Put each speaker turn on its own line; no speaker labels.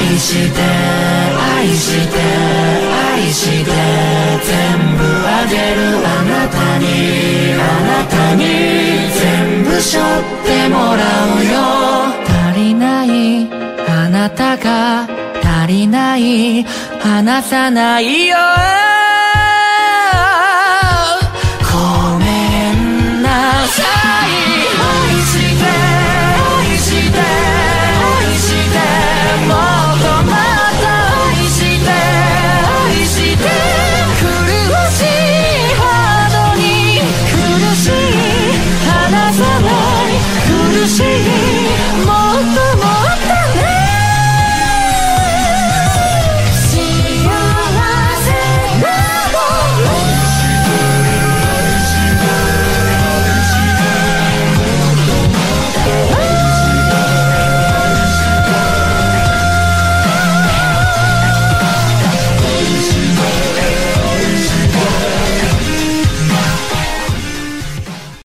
して愛して愛して全部あげるあなたにあなたに全部背負ってもらうよ足りないあなたが足りない離さないよ